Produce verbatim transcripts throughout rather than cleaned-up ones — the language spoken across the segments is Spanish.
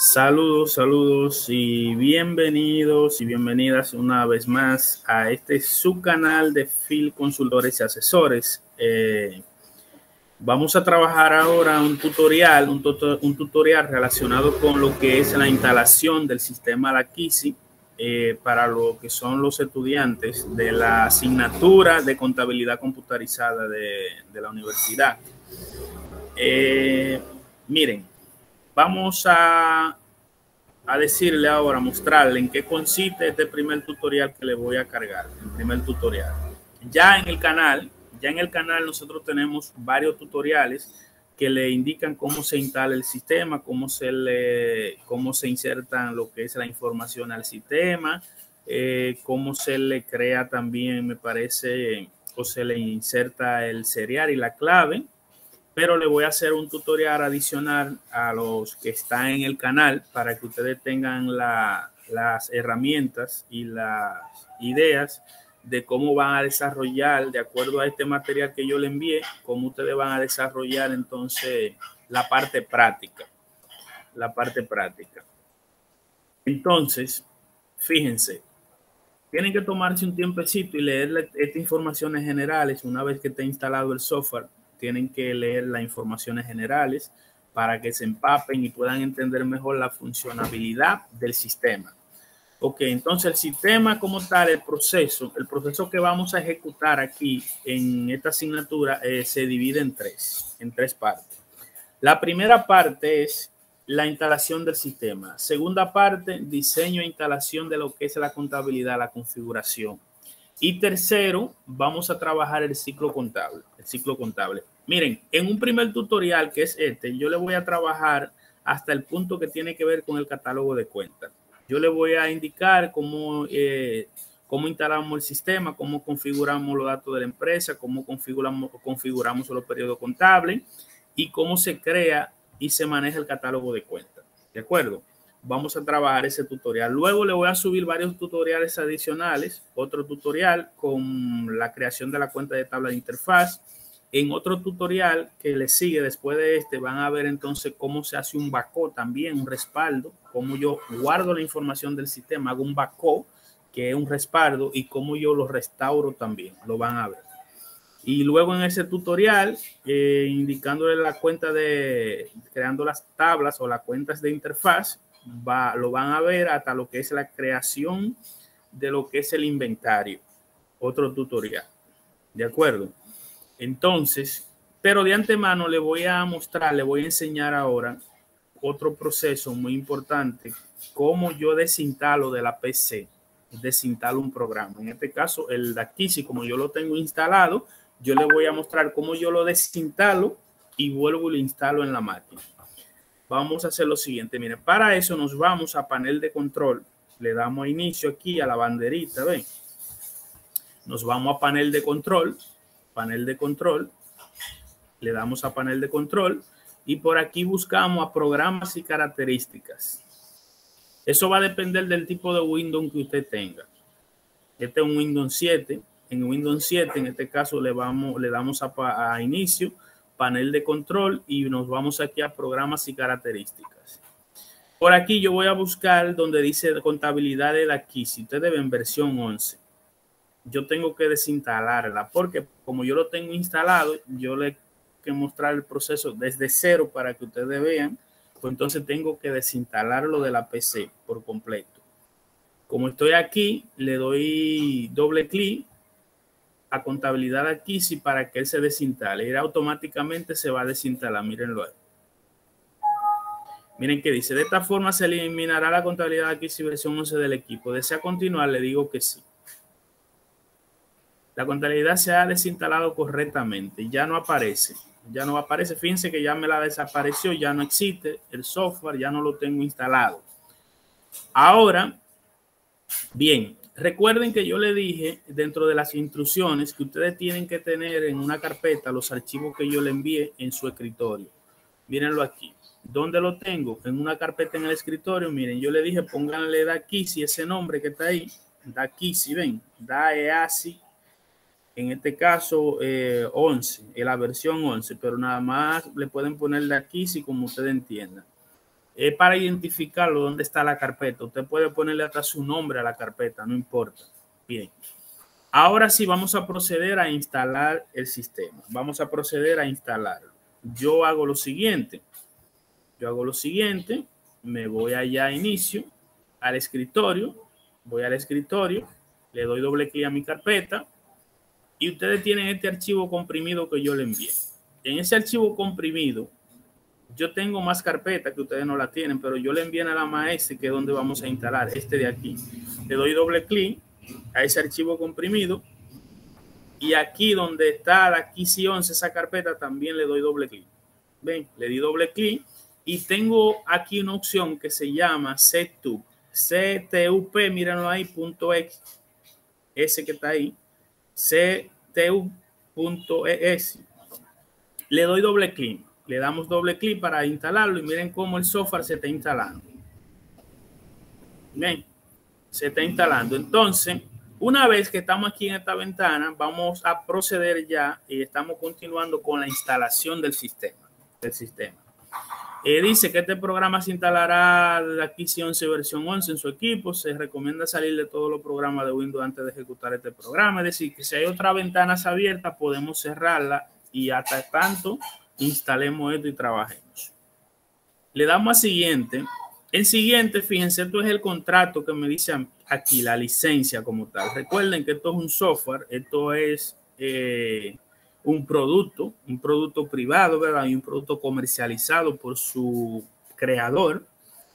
Saludos, saludos y bienvenidos y bienvenidas una vez más a este su canal de Phil Consultores y Asesores. Eh, vamos a trabajar ahora un tutorial, un, tuto, un tutorial relacionado con lo que es la instalación del sistema Dakisi eh, para lo que son los estudiantes de la asignatura de contabilidad computarizada de, de la universidad. Eh, miren. Vamos a, a decirle ahora, mostrarle en qué consiste este primer tutorial que le voy a cargar, el primer tutorial. Ya en el canal, ya en el canal nosotros tenemos varios tutoriales que le indican cómo se instala el sistema, cómo se le, cómo se insertan lo que es la información al sistema, eh, cómo se le crea también, me parece, o se le inserta el serial y la clave. Pero le voy a hacer un tutorial adicional a los que están en el canal para que ustedes tengan la, las herramientas y las ideas de cómo van a desarrollar, de acuerdo a este material que yo le envié, cómo ustedes van a desarrollar entonces la parte práctica, la parte práctica. Entonces, fíjense, tienen que tomarse un tiempecito y leer estas informaciones generales una vez que esté instalado el software. Tienen que leer las informaciones generales para que se empapen y puedan entender mejor la funcionalidad del sistema. Ok, entonces el sistema como tal, el proceso, el proceso que vamos a ejecutar aquí en esta asignatura eh, se divide en tres, en tres partes. La primera parte es la instalación del sistema. Segunda parte, diseño e instalación de lo que es la contabilidad, la configuración. Y tercero, vamos a trabajar el ciclo contable, el ciclo contable. Miren, en un primer tutorial que es este, yo le voy a trabajar hasta el punto que tiene que ver con el catálogo de cuentas. Yo le voy a indicar cómo, eh, cómo instalamos el sistema, cómo configuramos los datos de la empresa, cómo configuramos, configuramos los periodos contables y cómo se crea y se maneja el catálogo de cuentas. ¿De acuerdo? Vamos a trabajar ese tutorial. Luego le voy a subir varios tutoriales adicionales. Otro tutorial con la creación de la cuenta de tabla de interfaz. En otro tutorial que le sigue después de este, van a ver entonces cómo se hace un backup también, un respaldo, cómo yo guardo la información del sistema, hago un backup, que es un respaldo, y cómo yo lo restauro también, lo van a ver. Y luego en ese tutorial, eh, indicándole la cuenta de, creando las tablas o las cuentas de interfaz, va, lo van a ver hasta lo que es la creación de lo que es el inventario. Otro tutorial. ¿De acuerdo? Entonces, pero de antemano le voy a mostrar, le voy a enseñar ahora otro proceso muy importante, cómo yo desinstalo de la P C, desinstalo un programa. En este caso, el Dakisi, como yo lo tengo instalado, yo le voy a mostrar cómo yo lo desinstalo y vuelvo y lo instalo en la máquina. Vamos a hacer lo siguiente, miren, para eso nos vamos a panel de control, le damos inicio aquí a la banderita, ven, nos vamos a panel de control, panel de control, le damos a panel de control y por aquí buscamos a programas y características. Eso va a depender del tipo de Windows que usted tenga. Este es un Windows siete. En Windows siete, en este caso, le, vamos, le damos a, a inicio, panel de control y nos vamos aquí a programas y características. Por aquí yo voy a buscar donde dice contabilidad de Dakisi. Ustedes ven versión once. Yo tengo que desinstalarla porque como yo lo tengo instalado, yo le tengo que mostrar el proceso desde cero para que ustedes vean. Pues entonces tengo que desinstalarlo de la P C por completo. Como estoy aquí, le doy doble clic a contabilidad Dakisi para que él se desinstale. Y automáticamente se va a desinstalar. Mírenlo ahí. Miren que dice, de esta forma se eliminará la contabilidad Dakisi versión once del equipo. ¿Desea continuar? Le digo que sí. La contabilidad se ha desinstalado correctamente. Ya no aparece. Ya no aparece. Fíjense que ya me la desapareció. Ya no existe el software. Ya no lo tengo instalado. Ahora, bien, recuerden que yo le dije dentro de las instrucciones que ustedes tienen que tener en una carpeta los archivos que yo le envié en su escritorio. Mírenlo aquí. ¿Dónde lo tengo? En una carpeta en el escritorio. Miren, yo le dije pónganle Dakisi, ese nombre que está ahí. Dakisi, ven. Dakisi. En este caso, eh, once, en la versión once, pero nada más le pueden poner Dakisi como ustedes entiendan. Es para identificarlo dónde está la carpeta. Usted puede ponerle hasta su nombre a la carpeta, no importa. Bien. Ahora sí vamos a proceder a instalar el sistema. Vamos a proceder a instalarlo. Yo hago lo siguiente. Yo hago lo siguiente. Me voy allá a inicio, al escritorio. Voy al escritorio. Le doy doble clic a mi carpeta. Y ustedes tienen este archivo comprimido que yo le envié. En ese archivo comprimido, yo tengo más carpetas que ustedes no la tienen, pero yo le envié a la maestra que es donde vamos a instalar este de aquí. Le doy doble clic a ese archivo comprimido y aquí donde está la Kisi once, esa carpeta, también le doy doble clic. Ven, le di doble clic y tengo aquí una opción que se llama Setup. C T U P, mírenlo ahí, punto X, ese que está ahí, C T U punto E S. Le doy doble clic. Le damos doble clic para instalarlo y miren cómo el software se está instalando. Bien, se está instalando. Entonces, una vez que estamos aquí en esta ventana, vamos a proceder ya y estamos continuando con la instalación del sistema. Del sistema. Eh, dice que este programa se instalará de aquí once versión once en su equipo. Se recomienda salir de todos los programas de Windows antes de ejecutar este programa. Es decir, que si hay otras ventanas abiertas, podemos cerrarla y hasta tanto instalemos esto y trabajemos. Le damos a siguiente. En siguiente, fíjense, esto es el contrato que me dice aquí, la licencia como tal. Recuerden que esto es un software, esto es eh, un producto, un producto privado, ¿verdad? Y un producto comercializado por su creador.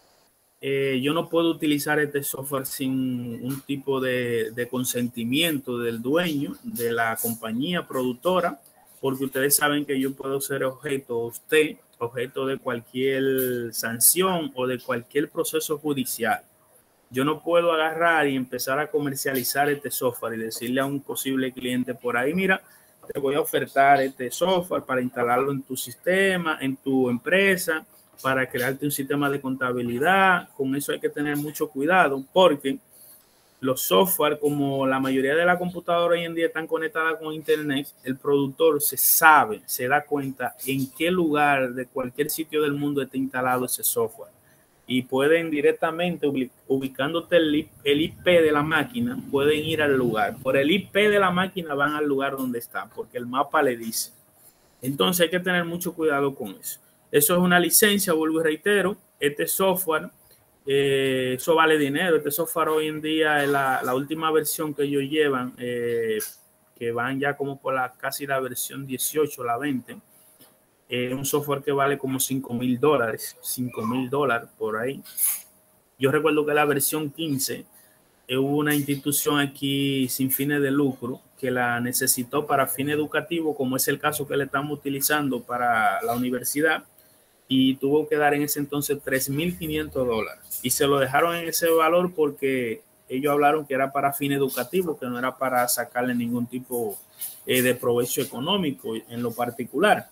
Eh, yo no puedo utilizar este software sin un tipo de, de consentimiento del dueño de la compañía productora, porque ustedes saben que yo puedo ser objeto, usted, objeto de cualquier sanción o de cualquier proceso judicial. Yo no puedo agarrar y empezar a comercializar este software y decirle a un posible cliente por ahí, mira, te voy a ofertar este software para instalarlo en tu sistema, en tu empresa, para crearte un sistema de contabilidad. Con eso hay que tener mucho cuidado porque los software, como la mayoría de la computadora hoy en día están conectadas con internet, el productor se sabe, se da cuenta en qué lugar de cualquier sitio del mundo está instalado ese software. Y pueden directamente, ubicándote el I P de la máquina, pueden ir al lugar. Por el I P de la máquina van al lugar donde está, porque el mapa le dice. Entonces hay que tener mucho cuidado con eso. Eso es una licencia, vuelvo y reitero. Este software, eh, eso vale dinero. Este software hoy en día es la, la última versión que ellos llevan, eh, que van ya como por la casi la versión dieciocho, la veinte. Es eh, un software que vale como cinco mil dólares, cinco mil dólares por ahí. Yo recuerdo que la versión quince, eh, hubo una institución aquí sin fines de lucro que la necesitó para fin educativo, como es el caso que le estamos utilizando para la universidad, y tuvo que dar en ese entonces tres mil quinientos dólares. Y se lo dejaron en ese valor porque ellos hablaron que era para fin educativo, que no era para sacarle ningún tipo eh, de provecho económico en lo particular.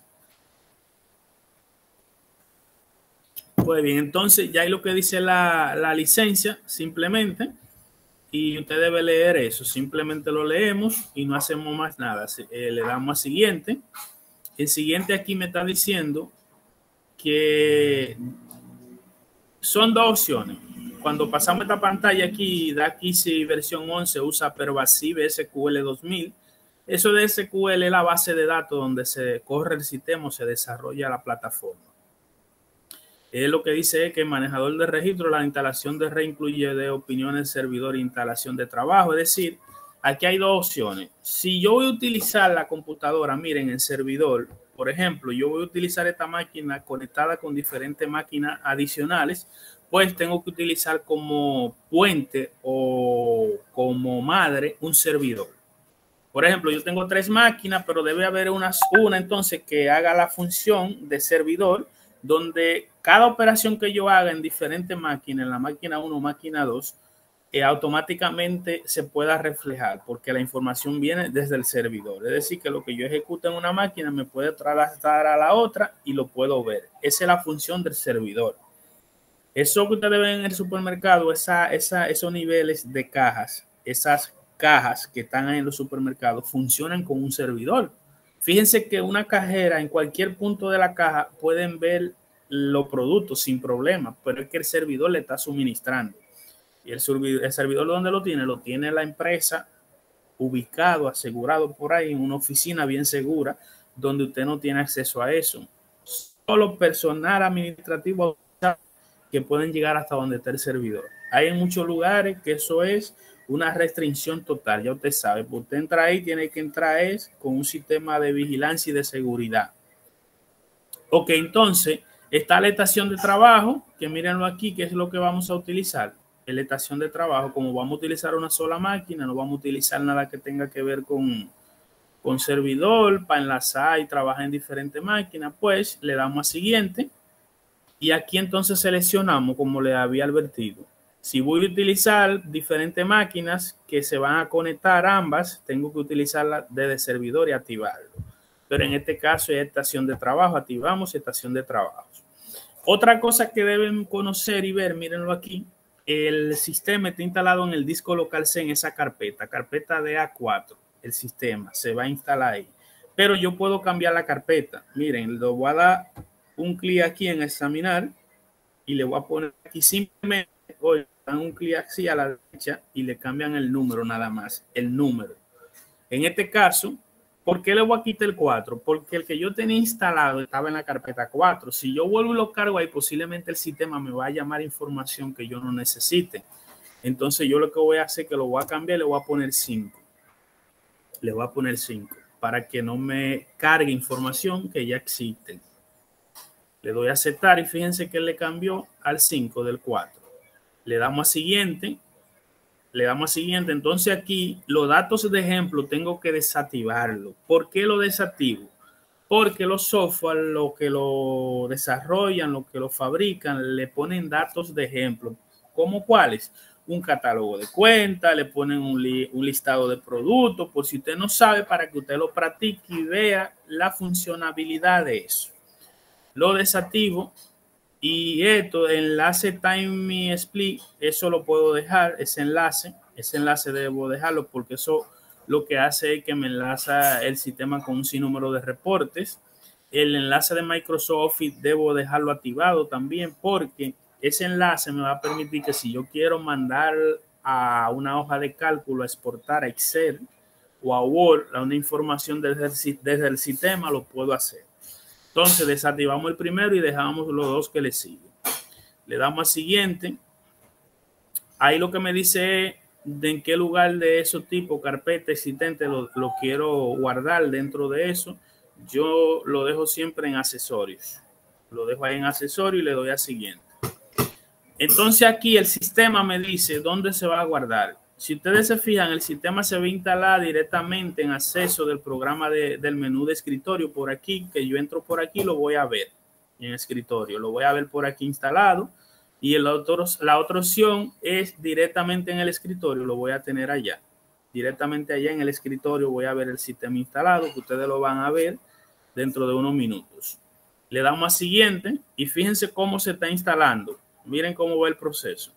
Pues bien, entonces ya hay lo que dice la, la licencia, simplemente, y usted debe leer eso. Simplemente lo leemos y no hacemos más nada. Eh, le damos a siguiente. El siguiente aquí me está diciendo que son dos opciones. Cuando pasamos esta pantalla aquí, da aquí si versión once usa Pervasive S Q L dos mil. Eso de S Q L es la base de datos donde se corre el sistema o se desarrolla la plataforma. Es lo que dice que el manejador de registro, la instalación de red incluye de opiniones, servidor e instalación de trabajo. Es decir, aquí hay dos opciones. Si yo voy a utilizar la computadora, miren, en servidor, por ejemplo, yo voy a utilizar esta máquina conectada con diferentes máquinas adicionales, pues tengo que utilizar como puente o como madre un servidor. Por ejemplo, yo tengo tres máquinas, pero debe haber una, una entonces que haga la función de servidor, donde cada operación que yo haga en diferentes máquinas, en la máquina uno, máquina dos, eh, automáticamente se pueda reflejar, porque la información viene desde el servidor. Es decir, que lo que yo ejecuto en una máquina me puede trasladar a la otra y lo puedo ver. Esa es la función del servidor. Eso que ustedes ven en el supermercado, esa, esa, esos niveles de cajas, esas cajas que están en los supermercados funcionan con un servidor. Fíjense que una cajera en cualquier punto de la caja pueden ver los productos sin problema, pero es que el servidor le está suministrando. Y el servidor, el servidor ¿dónde lo tiene? Lo tiene la empresa ubicado, asegurado por ahí en una oficina bien segura, donde usted no tiene acceso a eso. Solo personal administrativo que pueden llegar hasta donde está el servidor. Hay en muchos lugares que eso es una restricción total, ya usted sabe. Pues usted entra ahí, tiene que entrar es con un sistema de vigilancia y de seguridad. Ok, entonces está la estación de trabajo, que mírenlo aquí, que es lo que vamos a utilizar. En la estación de trabajo, como vamos a utilizar una sola máquina, no vamos a utilizar nada que tenga que ver con, con servidor para enlazar y trabajar en diferentes máquinas, pues le damos a siguiente. Y aquí entonces seleccionamos, como le había advertido. Si voy a utilizar diferentes máquinas que se van a conectar ambas, tengo que utilizarla desde servidor y activarlo. Pero en este caso es estación de trabajo, activamos estación de trabajo. Otra cosa que deben conocer y ver, mírenlo aquí, el sistema está instalado en el disco local C en esa carpeta, carpeta de A cuatro, el sistema se va a instalar ahí. Pero yo puedo cambiar la carpeta. Miren, le voy a dar un clic aquí en examinar y le voy a poner aquí simplemente, hoy dan un clic así a la derecha y le cambian el número nada más, el número. En este caso, ¿por qué le voy a quitar el cuatro? Porque el que yo tenía instalado estaba en la carpeta cuatro. Si yo vuelvo y lo cargo ahí, posiblemente el sistema me va a llamar información que yo no necesite. Entonces yo lo que voy a hacer es que lo voy a cambiar, le voy a poner cinco. Le voy a poner cinco para que no me cargue información que ya existe. Le doy a aceptar y fíjense que le cambió al cinco del cuatro. Le damos a siguiente. Le damos a siguiente. Entonces aquí los datos de ejemplo tengo que desactivarlo. ¿Por qué lo desactivo? Porque los software, lo que lo desarrollan, lo que lo fabrican, le ponen datos de ejemplo. ¿Cómo cuáles? Un catálogo de cuentas, le ponen un, li un listado de productos, por si usted no sabe, para que usted lo practique y vea la funcionabilidad de eso. Lo desactivo. Y esto, enlace Time Split, eso lo puedo dejar, ese enlace, ese enlace debo dejarlo porque eso lo que hace es que me enlaza el sistema con un sinnúmero de reportes. El enlace de Microsoft Office debo dejarlo activado también porque ese enlace me va a permitir que si yo quiero mandar a una hoja de cálculo, a exportar a Excel o a Word, a una información desde el, desde el sistema, lo puedo hacer. Entonces desactivamos el primero y dejamos los dos que le siguen. Le damos a siguiente. Ahí lo que me dice es de en qué lugar de esos tipos, carpeta existente, lo, lo quiero guardar dentro de eso. Yo lo dejo siempre en accesorios. Lo dejo ahí en accesorios y le doy a siguiente. Entonces aquí el sistema me dice dónde se va a guardar. Si ustedes se fijan, el sistema se va a instalar directamente en acceso del programa de, del menú de escritorio por aquí, que yo entro por aquí, lo voy a ver en escritorio, lo voy a ver por aquí instalado. Y el otro, la otra opción es directamente en el escritorio, lo voy a tener allá. Directamente allá en el escritorio voy a ver el sistema instalado, que ustedes lo van a ver dentro de unos minutos. Le damos a siguiente y fíjense cómo se está instalando. Miren cómo va el proceso.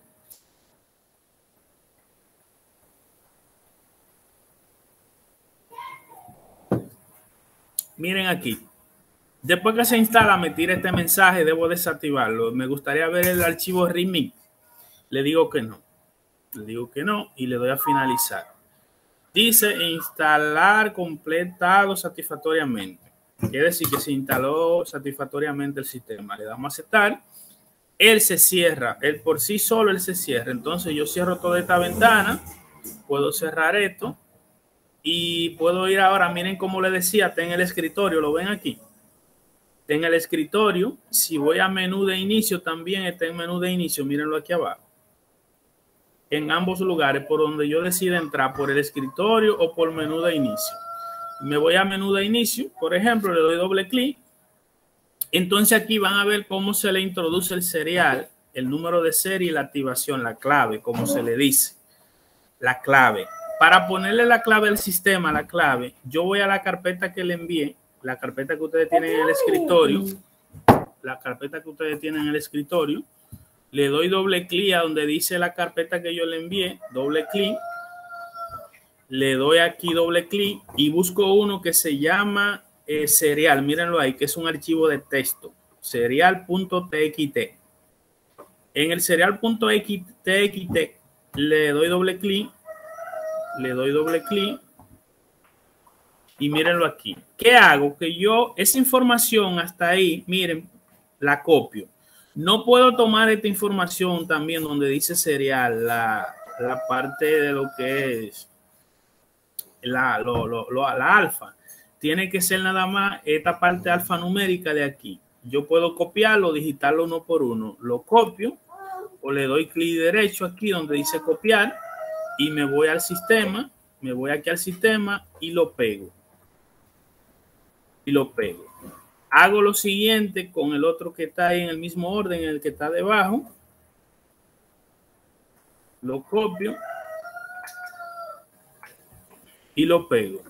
Miren aquí. Después que se instala, me tira este mensaje, debo desactivarlo. Me gustaría ver el archivo R E A D M E. Le digo que no. Le digo que no y le doy a finalizar. Dice instalar completado satisfactoriamente. Quiere decir que se instaló satisfactoriamente el sistema. Le damos a aceptar. Él se cierra. Él por sí solo, él se cierra. Entonces yo cierro toda esta ventana. Puedo cerrar esto. Y puedo ir ahora, miren como le decía, está en el escritorio, lo ven aquí. Está en el escritorio. Si voy a menú de inicio, también está en menú de inicio, mírenlo aquí abajo. En ambos lugares, por donde yo decida entrar, por el escritorio o por menú de inicio. Me voy a menú de inicio, por ejemplo, le doy doble clic. Entonces aquí van a ver cómo se le introduce el serial, el número de serie y la activación, la clave, como se le dice. La clave. Para ponerle la clave al sistema, la clave, yo voy a la carpeta que le envié, la carpeta que ustedes tienen en el escritorio, la carpeta que ustedes tienen en el escritorio, le doy doble clic a donde dice la carpeta que yo le envié, doble clic, le doy aquí doble clic y busco uno que se llama eh, serial, mírenlo ahí, que es un archivo de texto. serial.txt. En el serial.txt le doy doble clic, le doy doble clic y mírenlo aquí. ¿Qué hago? Que yo esa información hasta ahí, miren, la copio. No puedo tomar esta información también donde dice serial, la, la parte de lo que es la, lo, lo, lo, la alfa. Tiene que ser nada más esta parte alfanumérica de aquí. Yo puedo copiarlo, digitarlo uno por uno. Lo copio o le doy clic derecho aquí donde dice copiar y me voy al sistema, me voy aquí al sistema y lo pego. Y lo pego. Hago lo siguiente con el otro que está ahí en el mismo orden, en el que está debajo. Lo copio y lo pego.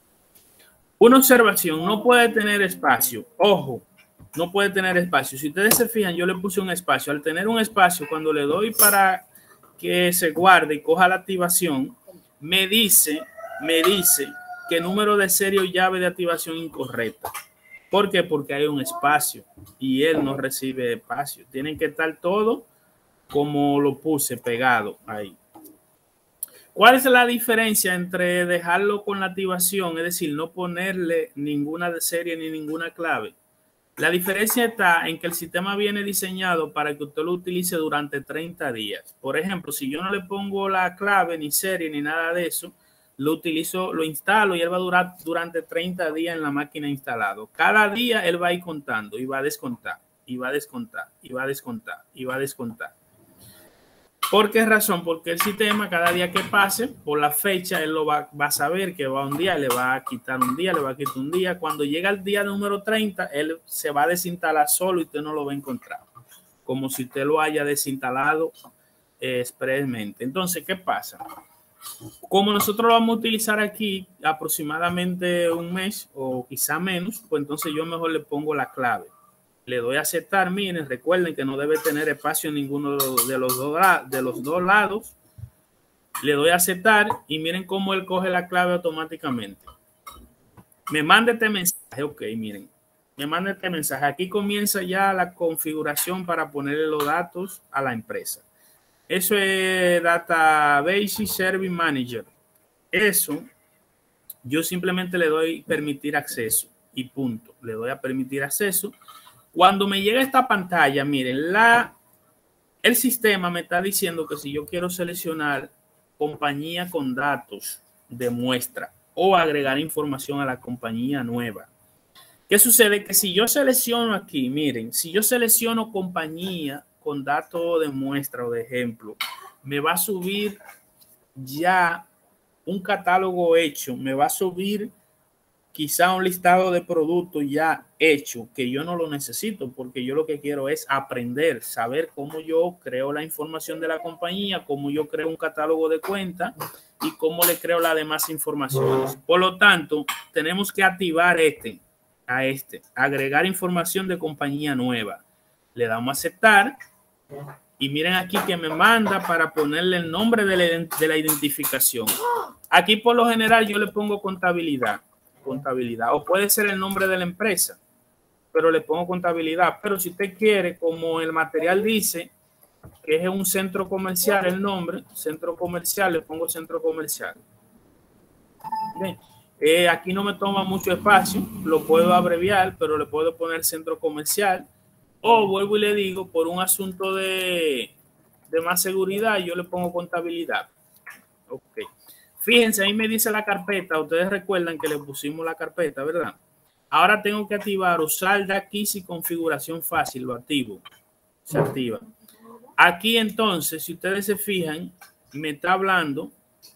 Una observación, no puede tener espacio. Ojo, no puede tener espacio. Si ustedes se fijan, yo le puse un espacio. Al tener un espacio, cuando le doy para que se guarde y coja la activación, me dice, me dice que número de serie o llave de activación incorrecta. ¿Por qué? Porque hay un espacio y él no recibe espacio. Tienen que estar todo como lo puse pegado ahí. ¿Cuál es la diferencia entre dejarlo con la activación, es decir, no ponerle ninguna de serie ni ninguna clave? La diferencia está en que el sistema viene diseñado para que usted lo utilice durante treinta días. Por ejemplo, si yo no le pongo la clave, ni serie, ni nada de eso, lo utilizo, lo instalo y él va a durar durante treinta días en la máquina instalado. Cada día él va a ir contando y va a descontar, y va a descontar, y va a descontar, y va a descontar. ¿Por qué razón? Porque el sistema cada día que pase, por la fecha, él lo va, va a saber que va un día, le va a quitar un día, le va a quitar un día. Cuando llega el día número treinta, él se va a desinstalar solo y usted no lo va a encontrar. Como si usted lo haya desinstalado eh, expresamente. Entonces, ¿qué pasa? Como nosotros lo vamos a utilizar aquí aproximadamente un mes o quizá menos, pues entonces yo mejor le pongo la clave. Le doy a aceptar. Miren, recuerden que no debe tener espacio en ninguno de los dos, de los dos lados. Le doy a aceptar y miren cómo él coge la clave automáticamente. Me manda este mensaje. Ok, miren. Me manda este mensaje. Aquí comienza ya la configuración para ponerle los datos a la empresa. Eso es Database Service Manager. Eso yo simplemente le doy permitir acceso y punto. Le doy a permitir acceso. Cuando me llega esta pantalla, miren, la, el sistema me está diciendo que si yo quiero seleccionar compañía con datos de muestra o agregar información a la compañía nueva. ¿Qué sucede? Que si yo selecciono aquí, miren, si yo selecciono compañía con datos de muestra o de ejemplo, me va a subir ya un catálogo hecho, me va a subir quizá un listado de productos ya hecho, que yo no lo necesito, porque yo lo que quiero es aprender, saber cómo yo creo la información de la compañía, cómo yo creo un catálogo de cuentas y cómo le creo las demás informaciones. Por lo tanto, tenemos que activar este, a este, agregar información de compañía nueva. Le damos a aceptar y miren aquí que me manda para ponerle el nombre de la, de la identificación. Aquí por lo general yo le pongo contabilidad. contabilidad o puede ser el nombre de la empresa, pero le pongo contabilidad. Pero si usted quiere, como el material dice que es un centro comercial, el nombre centro comercial, le pongo centro comercial. Bien. Eh, aquí no me toma mucho espacio, lo puedo abreviar, pero le puedo poner centro comercial, o vuelvo y le digo, por un asunto de, de más seguridad, yo le pongo contabilidad. Ok. Fíjense, ahí me dice la carpeta. Ustedes recuerdan que le pusimos la carpeta, ¿verdad? Ahora tengo que activar usar de aquí y configuración fácil. Lo activo. Se activa. Aquí entonces, si ustedes se fijan, me está hablando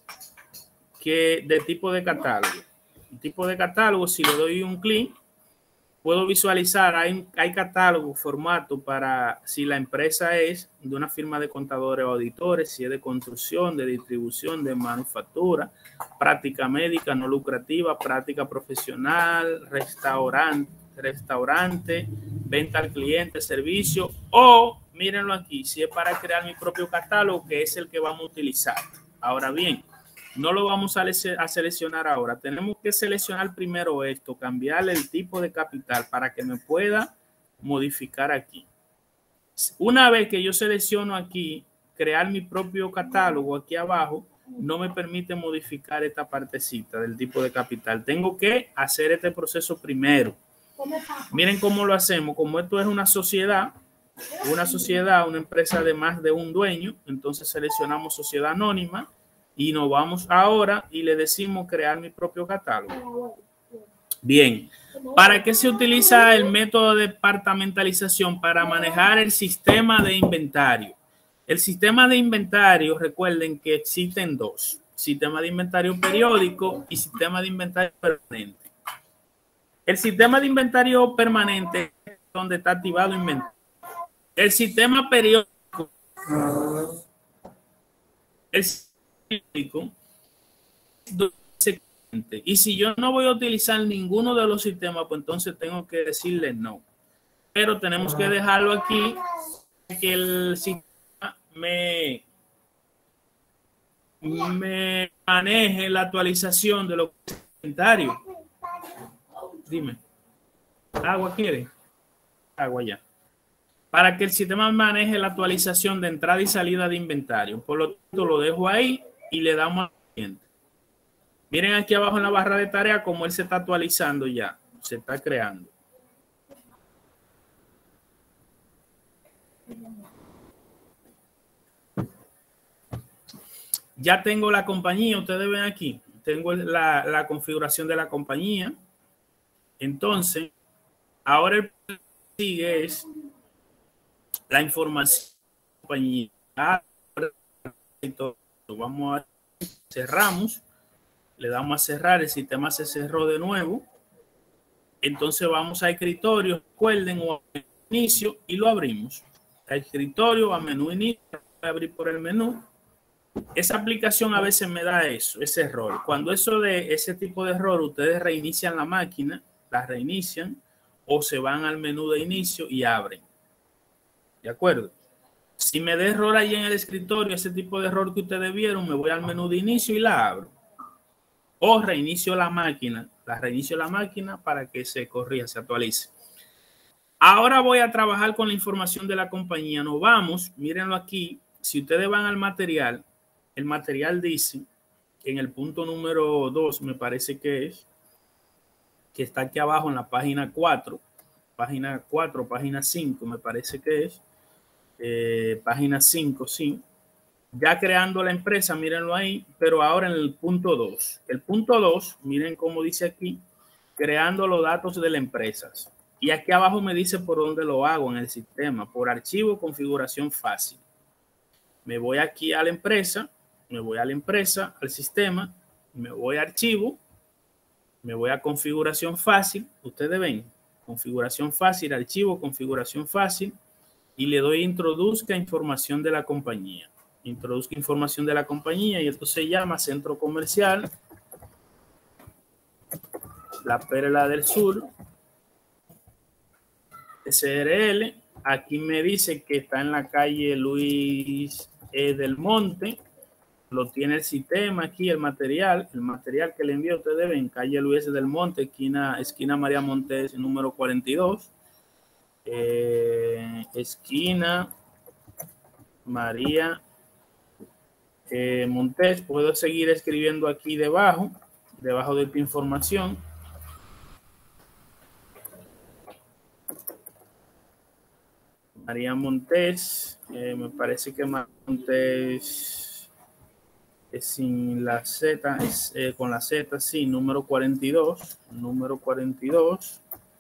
que de tipo de catálogo. El tipo de catálogo, si le doy un clic, puedo visualizar, hay, hay catálogo, formato para si la empresa es de una firma de contadores o auditores, si es de construcción, de distribución, de manufactura, práctica médica no lucrativa, práctica profesional, restaurante, restaurante, venta al cliente, servicio, o mírenlo aquí, si es para crear mi propio catálogo, que es el que vamos a utilizar. Ahora bien, no lo vamos a, a seleccionar ahora. Tenemos que seleccionar primero esto, cambiarle el tipo de capital para que me pueda modificar aquí. Una vez que yo selecciono aquí, crear mi propio catálogo aquí abajo, no me permite modificar esta partecita del tipo de capital. Tengo que hacer este proceso primero. Miren cómo lo hacemos. Como esto es una sociedad, una sociedad, una empresa de más de un dueño, entonces seleccionamos sociedad anónima y nos vamos ahora y le decimos crear mi propio catálogo. Bien, ¿para qué se utiliza el método de departamentalización? Para manejar el sistema de inventario. El sistema de inventario, recuerden que existen dos: sistema de inventario periódico y sistema de inventario permanente. El sistema de inventario permanente es donde está activado inventario. El sistema periódico, el sistema periódico y si yo no voy a utilizar ninguno de los sistemas, pues entonces tengo que decirle no. Pero tenemos que dejarlo aquí, que el sistema me, me maneje la actualización de los inventarios. Dime, ¿agua quiere? Agua ya. Para que el sistema maneje la actualización de entrada y salida de inventario. Por lo tanto, lo dejo ahí y le damos al siguiente. Miren aquí abajo en la barra de tarea cómo él se está actualizando ya, se está creando. Ya tengo la compañía, ustedes ven aquí, tengo la, la configuración de la compañía. Entonces, ahora el que sigue es la información de la compañía. Vamos a cerramos. Le damos a cerrar, el sistema se cerró de nuevo. Entonces vamos a escritorio, recuerden, o a inicio y lo abrimos. A escritorio, a menú inicio, voy a abrir por el menú. Esa aplicación a veces me da eso, ese error. Cuando eso de ese tipo de error, ustedes reinician la máquina, la reinician o se van al menú de inicio y abren. ¿De acuerdo? Si me da error ahí en el escritorio, ese tipo de error que ustedes vieron, me voy al menú de inicio y la abro. O reinicio la máquina, la reinicio la máquina para que se corrija, se actualice. Ahora voy a trabajar con la información de la compañía. Nos vamos, mírenlo aquí. Si ustedes van al material, el material dice, en el punto número dos, me parece que es, que está aquí abajo en la página cuatro, página cuatro, página cinco, me parece que es, eh, página cinco, sí. Ya creando la empresa, mírenlo ahí, pero ahora en el punto dos. El punto dos, miren cómo dice aquí, creando los datos de la empresa. Y aquí abajo me dice por dónde lo hago en el sistema, por archivo, configuración fácil. Me voy aquí a la empresa, me voy a la empresa, al sistema, me voy a archivo, me voy a configuración fácil, ustedes ven, configuración fácil, archivo, configuración fácil, y le doy introduzca información de la compañía. Introduzca información de la compañía y esto se llama Centro Comercial La Perla del Sur S R L. Aquí me dice que está en la calle Luis E. del Monte. Lo tiene el sistema aquí, el material. El material que le envío, ustedes ven, calle Luis E. del Monte, esquina, esquina María Montes, número cuarenta y dos. Eh, esquina María Eh, Montes, puedo seguir escribiendo aquí debajo, debajo de esta información. María Montes, eh, me parece que Montes es sin la Z, es eh, con la Z, sí, número cuarenta y dos, número cuarenta y dos.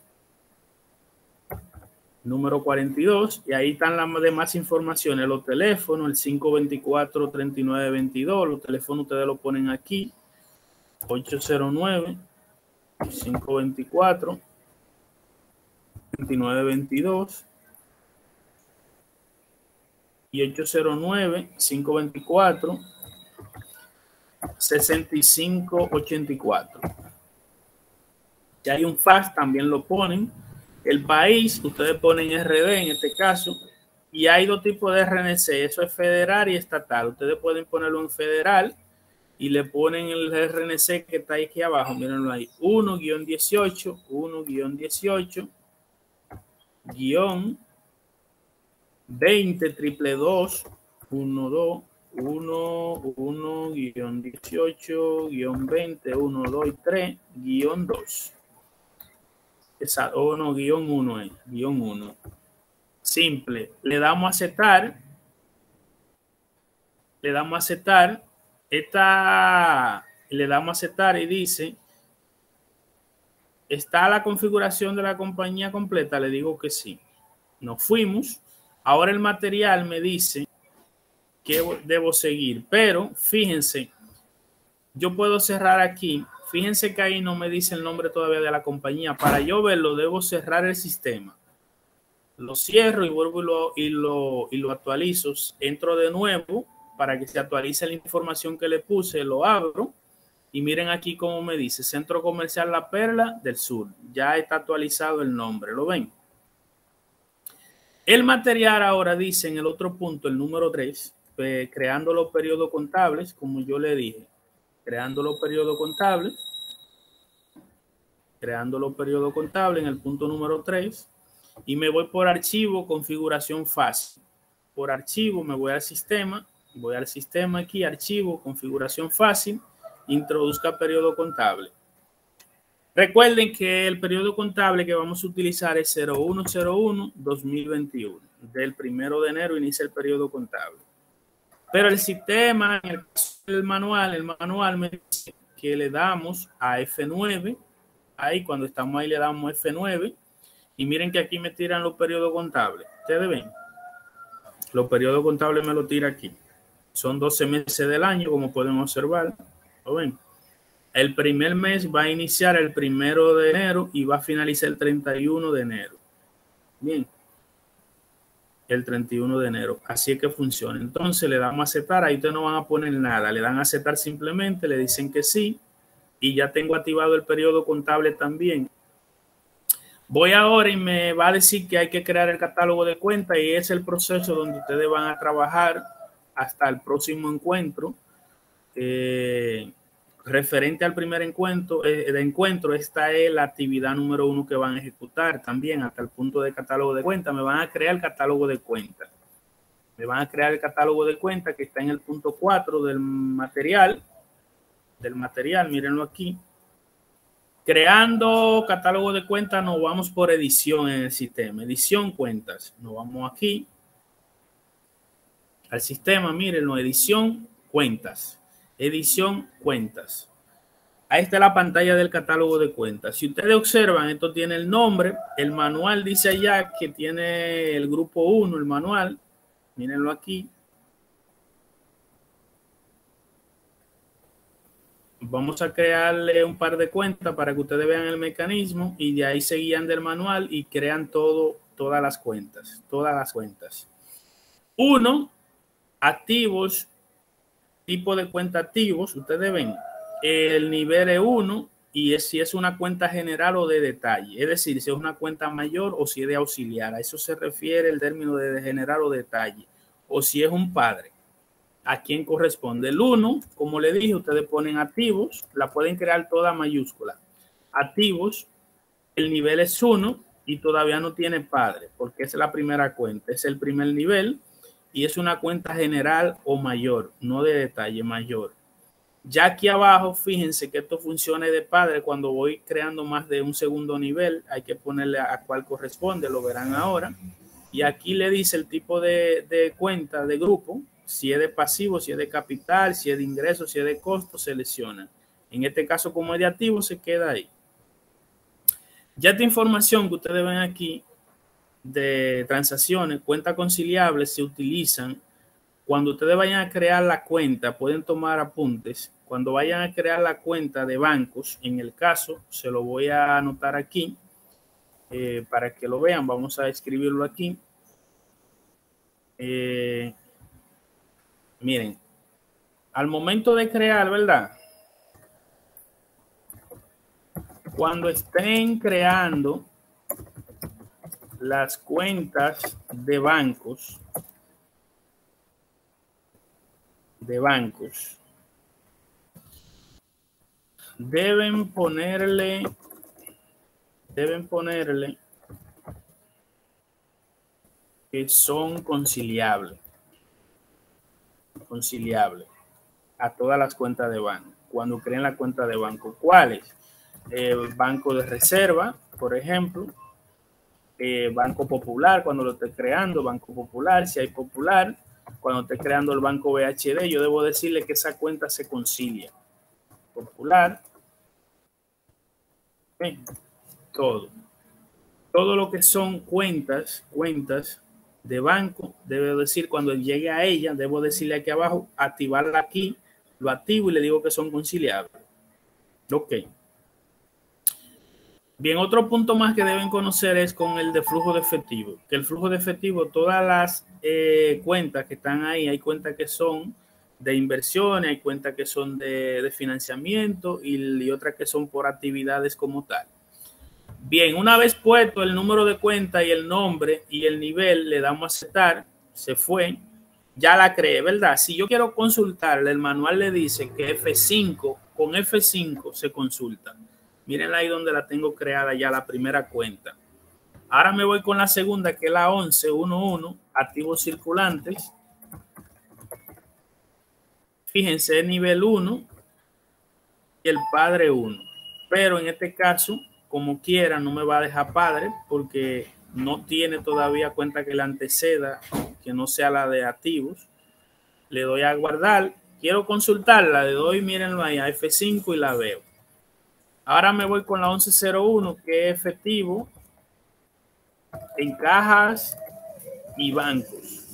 Número cuarenta y dos, y ahí están las demás informaciones, los teléfonos, el cinco veinticuatro, treinta y nueve veintidós, los teléfonos ustedes lo ponen aquí, ocho cero nueve, cinco veinticuatro, treinta y nueve veintidós y ocho cero nueve, cinco veinticuatro, sesenta y cinco ochenta y cuatro. Si hay un fax, también lo ponen. El país, ustedes ponen R D en este caso, y hay dos tipos de R N C, eso es federal y estatal. Ustedes pueden ponerlo en federal y le ponen el R N C que está aquí abajo, mírenlo ahí, uno guión dieciocho, uno guión dieciocho, guión veinte triple dos uno dos uno uno guión dieciocho guión veinte uno dos y tres guión dos. Exacto, o no, guión uno es, guión uno. Simple. Le damos a aceptar. Le damos a aceptar. Esta, le damos a aceptar y dice, ¿está la configuración de la compañía completa? Le digo que sí. Nos fuimos. Ahora el material me dice que debo seguir, pero fíjense, yo puedo cerrar aquí. Fíjense que ahí no me dice el nombre todavía de la compañía. Para yo verlo, debo cerrar el sistema. Lo cierro y vuelvo y lo, y lo, y lo actualizo. Entro de nuevo para que se actualice la información que le puse. Lo abro y miren aquí cómo me dice Centro Comercial La Perla del Sur. Ya está actualizado el nombre. ¿Lo ven? El material ahora dice en el otro punto, el número tres, eh, creando los periodos contables, como yo le dije. Creando los periodos contables. Creando los periodos contables en el punto número tres. Y me voy por archivo, configuración fácil. Por archivo me voy al sistema. Voy al sistema aquí, archivo, configuración fácil. Introduzca periodo contable. Recuerden que el periodo contable que vamos a utilizar es cero uno cero uno dos mil veintiuno. Del primero de enero inicia el periodo contable. Pero el sistema, en el caso del manual, el manual me dice que le damos a F nueve. Ahí, cuando estamos ahí, le damos F nueve. Y miren que aquí me tiran los periodos contables. Ustedes ven. Los periodos contables me lo tira aquí. Son doce meses del año, como pueden observar. ¿Lo ven? El primer mes va a iniciar el primero de enero y va a finalizar el treinta y uno de enero. Bien. El treinta y uno de enero. Así es que funciona. Entonces le damos a aceptar. Ahí ustedes no van a poner nada. Le dan a aceptar simplemente. Le dicen que sí. Y ya tengo activado el periodo contable también. Voy ahora y me va a decir que hay que crear el catálogo de cuentas y es el proceso donde ustedes van a trabajar hasta el próximo encuentro. Eh, referente al primer encuentro, eh, de encuentro, esta es la actividad número uno que van a ejecutar también hasta el punto de catálogo de cuentas. Me van a crear el catálogo de cuentas. Me van a crear el catálogo de cuentas que está en el punto cuatro del material. Del material, mírenlo aquí. Creando catálogo de cuentas, nos vamos por edición en el sistema. Edición cuentas. Nos vamos aquí al sistema, mírenlo, edición cuentas. Edición cuentas. Ahí está la pantalla del catálogo de cuentas. Si ustedes observan, esto tiene el nombre. El manual dice allá que tiene el grupo uno, el manual. Mírenlo aquí. Vamos a crearle un par de cuentas para que ustedes vean el mecanismo y de ahí se guían del manual y crean todo, todas las cuentas, todas las cuentas. Uno, activos, tipo de cuenta activos. Ustedes ven, el nivel es uno y es si es una cuenta general o de detalle. Es decir, si es una cuenta mayor o si es de auxiliar. A eso se refiere el término de general o detalle. O si es un padre. ¿A quién corresponde? El uno, como le dije, ustedes ponen activos, la pueden crear toda mayúscula. Activos, el nivel es uno y todavía no tiene padre, porque es la primera cuenta, es el primer nivel y es una cuenta general o mayor, no de detalle, mayor. Ya aquí abajo, fíjense que esto funciona de padre. Cuando voy creando más de un segundo nivel, hay que ponerle a cuál corresponde, lo verán ahora. Y aquí le dice el tipo de, de cuenta de grupo. Si es de pasivo, si es de capital, si es de ingreso, si es de costo, selecciona. En este caso, como es de activo, se queda ahí. Ya esta información que ustedes ven aquí de transacciones, cuentas conciliables, se utilizan cuando ustedes vayan a crear la cuenta. Pueden tomar apuntes. Cuando vayan a crear la cuenta de bancos, en el caso, se lo voy a anotar aquí eh, para que lo vean. Vamos a escribirlo aquí. Eh, Miren, al momento de crear, ¿verdad? Cuando estén creando las cuentas de bancos, de bancos, deben ponerle, deben ponerle que son conciliables. Conciliables a todas las cuentas de banco. Cuando creen la cuenta de banco, ¿cuáles? Eh, banco de reserva, por ejemplo. Eh, Banco Popular, cuando lo esté creando, Banco Popular, si hay Popular, cuando esté creando el Banco B H D, yo debo decirle que esa cuenta se concilia. Popular, ¿sí? todo. Todo lo que son cuentas, cuentas de banco, debo decir, cuando llegue a ella, debo decirle aquí abajo, activarla aquí, lo activo y le digo que son conciliables. Ok. Bien, otro punto más que deben conocer es con el de flujo de efectivo. Que el flujo de efectivo, todas las eh, cuentas que están ahí, hay cuentas que son de inversiones, hay cuentas que son de, de financiamiento y, y otras que son por actividades como tal. Bien, una vez puesto el número de cuenta y el nombre y el nivel, le damos a aceptar, se fue, ya la creé, ¿verdad? Si yo quiero consultarle, el manual le dice que F cinco, con F cinco se consulta. Miren ahí donde la tengo creada ya la primera cuenta. Ahora me voy con la segunda, que es la once uno uno, activos circulantes. Fíjense, nivel uno y el padre uno. Pero en este caso, como quiera, no me va a dejar padre porque no tiene todavía cuenta que la anteceda, que no sea la de activos. Le doy a guardar. Quiero consultarla, le doy, mírenlo ahí, a F cinco y la veo. Ahora me voy con la once cero uno, que es efectivo en cajas y bancos.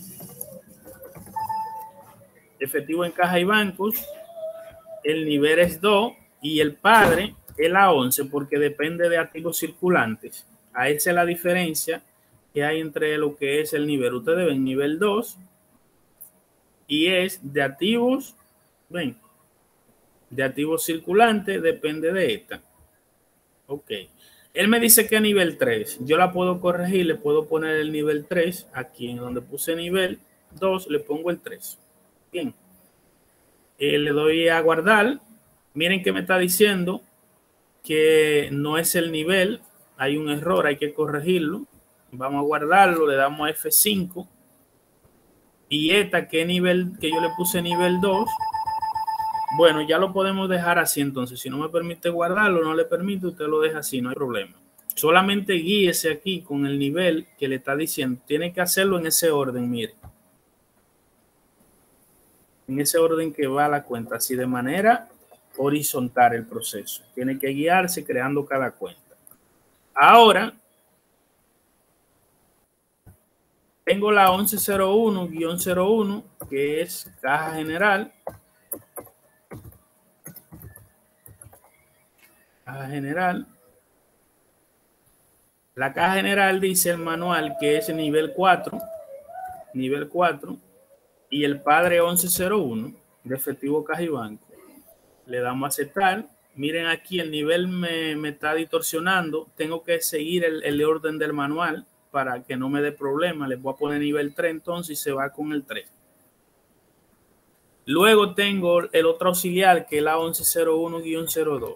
Efectivo en caja y bancos. El nivel es dos y el padre es la once porque depende de activos circulantes. A esa es la diferencia que hay entre lo que es el nivel. Ustedes ven nivel dos y es de activos, ven, de activos circulantes, depende de esta. Ok. Él me dice que nivel tres. Yo la puedo corregir, le puedo poner el nivel tres. Aquí en donde puse nivel dos, le pongo el tres. Bien. Eh, le doy a guardar. Miren que me está diciendo que no es el nivel. Hay un error, hay que corregirlo. Vamos a guardarlo, le damos a F cinco. Y esta, que nivel, que yo le puse nivel dos. Bueno, ya lo podemos dejar así entonces. Si no me permite guardarlo, no le permite, usted lo deja así, no hay problema. Solamente guíese aquí con el nivel que le está diciendo. Tiene que hacerlo en ese orden, mire. En ese orden que va la cuenta, así de manera horizontal el proceso. Tiene que guiarse creando cada cuenta. Ahora, tengo la once cero uno guión cero uno, que es caja general. Caja general. La caja general dice el manual que es nivel cuatro. Nivel cuatro. Y el padre once cero uno de efectivo caja y banco. Le damos a aceptar. Miren aquí el nivel me, me está distorsionando. Tengo que seguir el, el orden del manual para que no me dé problema. Les voy a poner nivel tres entonces y se va con el tres. Luego tengo el otro auxiliar que es la once cero uno guión cero dos.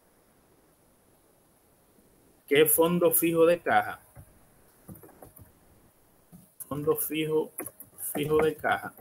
Que es fondo fijo de caja. Fondo fijo, fijo de caja.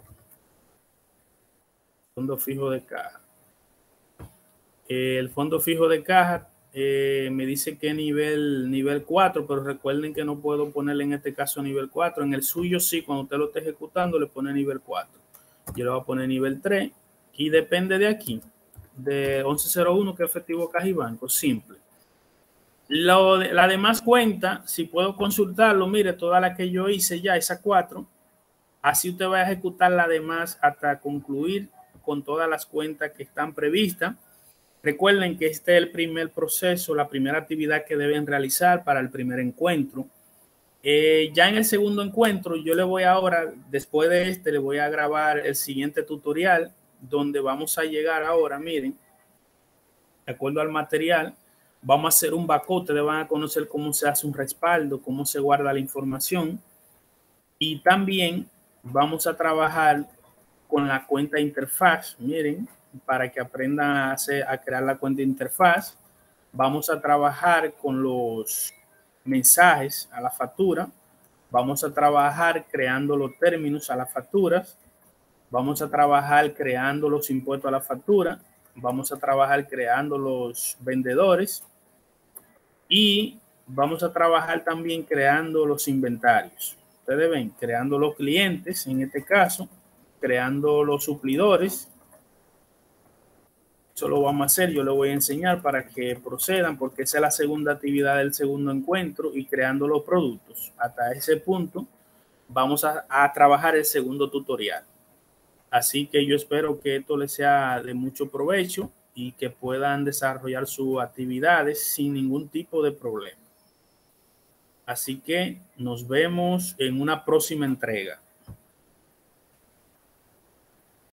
Fondo fijo de caja. Eh, el fondo fijo de caja eh, me dice que nivel, nivel cuatro, pero recuerden que no puedo ponerle en este caso nivel cuatro. En el suyo sí, cuando usted lo esté ejecutando, le pone nivel cuatro. Yo le voy a poner nivel tres y depende de aquí, de once cero uno, que es efectivo caja y banco, simple. Lo de, la demás cuenta, si puedo consultarlo, mire, toda la que yo hice ya, esa cuatro, así usted va a ejecutar la demás hasta concluir con todas las cuentas que están previstas. Recuerden que este es el primer proceso, la primera actividad que deben realizar para el primer encuentro. Eh, ya en el segundo encuentro, yo le voy ahora, después de este, le voy a grabar el siguiente tutorial, donde vamos a llegar ahora, miren, de acuerdo al material, vamos a hacer un backup. Ustedes van a conocer cómo se hace un respaldo, cómo se guarda la información. Y también vamos a trabajar con la cuenta interfaz, miren, para que aprendan a, hacer, a crear la cuenta interfaz. Vamos a trabajar con los mensajes a la factura. Vamos a trabajar creando los términos a las facturas. Vamos a trabajar creando los impuestos a la factura. Vamos a trabajar creando los vendedores. Y vamos a trabajar también creando los inventarios. Ustedes ven, creando los clientes, en este caso, creando los suplidores. Eso lo vamos a hacer, yo les voy a enseñar para que procedan, porque esa es la segunda actividad del segundo encuentro, y creando los productos. Hasta ese punto vamos a, a trabajar el segundo tutorial. Así que yo espero que esto les sea de mucho provecho y que puedan desarrollar sus actividades sin ningún tipo de problema. Así que nos vemos en una próxima entrega.